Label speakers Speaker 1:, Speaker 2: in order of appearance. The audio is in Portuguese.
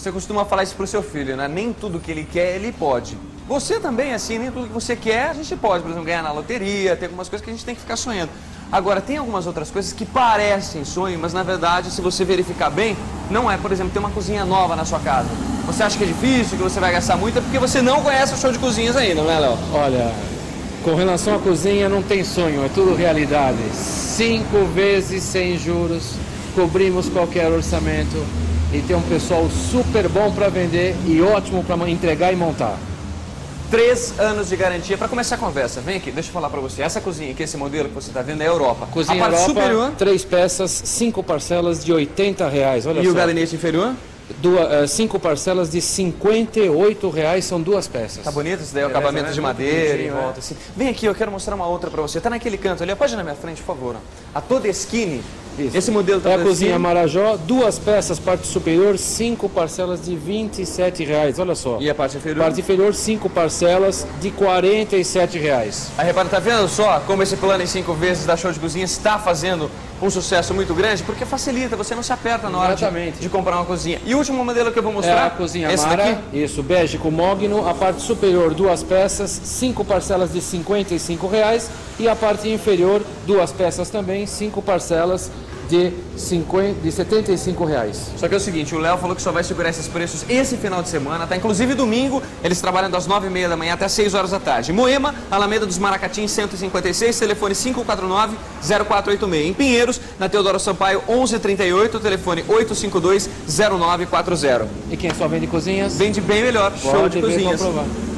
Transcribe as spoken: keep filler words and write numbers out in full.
Speaker 1: Você costuma falar isso pro seu filho, né? Nem tudo que ele quer, ele pode. Você também, assim, nem tudo que você quer, a gente pode. Por exemplo, ganhar na loteria, tem algumas coisas que a gente tem que ficar sonhando. Agora, tem algumas outras coisas que parecem sonho, mas na verdade, se você verificar bem, não é. Por exemplo, ter uma cozinha nova na sua casa. Você acha que é difícil, que você vai gastar muito, é porque você não conhece o show de cozinhas ainda, não é, Léo?
Speaker 2: Olha, com relação à cozinha, não tem sonho, é tudo realidade. Cinco vezes sem juros, cobrimos qualquer orçamento. E tem um pessoal super bom para vender e ótimo para entregar e montar.
Speaker 1: Três anos de garantia. Para começar a conversa, vem aqui, deixa eu falar para você. Essa cozinha aqui, esse modelo que você está vendo é a Europa.
Speaker 2: Cozinha
Speaker 1: a parte
Speaker 2: Europa,
Speaker 1: superior?
Speaker 2: Três peças, cinco parcelas de oitenta reais. Olha
Speaker 1: e
Speaker 2: só.
Speaker 1: o gabinete inferior?
Speaker 2: Duas, uh, cinco parcelas de cinquenta e oito reais, são duas peças.
Speaker 1: Tá bonito isso daí, o
Speaker 2: Beleza,
Speaker 1: acabamento
Speaker 2: né?
Speaker 1: de
Speaker 2: Muito
Speaker 1: madeira em
Speaker 2: bonitinho,
Speaker 1: volta, assim. Vem aqui, eu quero mostrar uma outra para você. Tá naquele canto ali, pode ir na minha frente, por favor. A Todeskine.
Speaker 2: Isso.
Speaker 1: Esse modelo tá
Speaker 2: É a cozinha Marajó, duas peças, parte superior, cinco parcelas de vinte e sete reais, olha só.
Speaker 1: E a parte inferior?
Speaker 2: Parte inferior, cinco parcelas de quarenta e sete reais.
Speaker 1: Aí, repara, tá vendo só como esse plano em cinco vezes da Show de Cozinha está fazendo um sucesso muito grande? Porque facilita, você não se aperta na hora de, de comprar uma cozinha. E o último modelo que eu vou mostrar...
Speaker 2: É a cozinha
Speaker 1: esse
Speaker 2: Mara,
Speaker 1: daqui?
Speaker 2: isso, bege com mogno, a parte superior, duas peças, cinco parcelas de cinquenta e cinco reais. E a parte inferior, duas peças também, cinco parcelas de, cinquenta, de setenta e cinco reais.
Speaker 1: Só que é o seguinte, o Léo falou que só vai segurar esses preços esse final de semana, tá? Inclusive domingo, eles trabalham das nove e meia da manhã até seis horas da tarde. Moema, Alameda dos Maracatins, cento e cinquenta e seis, telefone cinco quatro nove, zero quatro oito seis. Em Pinheiros, na Teodoro Sampaio, onze trinta e oito, telefone oito cinco dois, zero nove quatro zero.
Speaker 2: E quem só vende cozinhas?
Speaker 1: Vende bem melhor, show
Speaker 2: Pode
Speaker 1: de
Speaker 2: vir
Speaker 1: cozinhas.
Speaker 2: comprovar.